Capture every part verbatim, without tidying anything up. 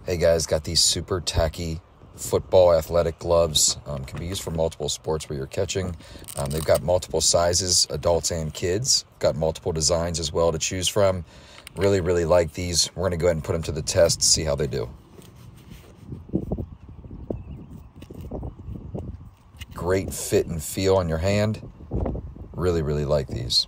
Hey guys, got these super tacky football athletic gloves. Um, can be used for multiple sports where you're catching. Um, they've got multiple sizes, adults and kids. Got multiple designs as well to choose from. Really, really like these. We're going to go ahead and put them to the test, see how they do. Great fit and feel on your hand. Really, really like these.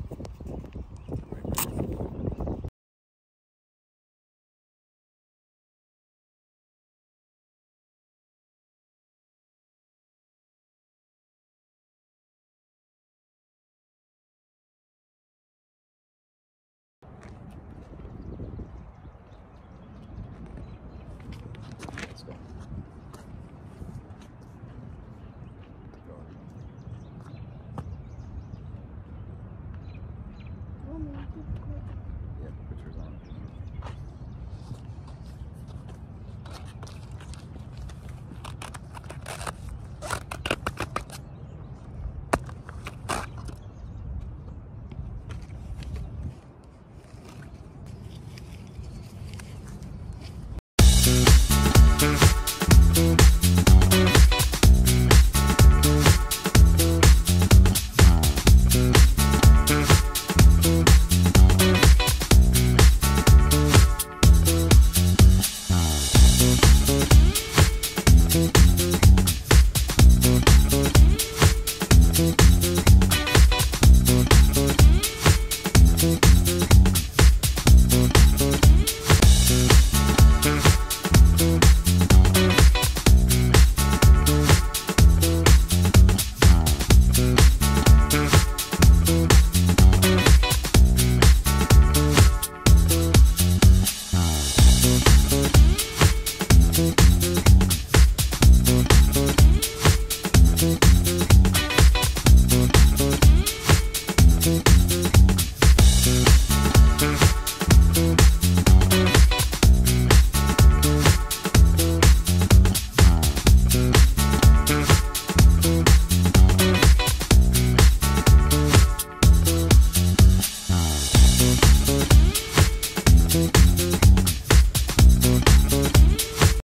Yeah, pictures on.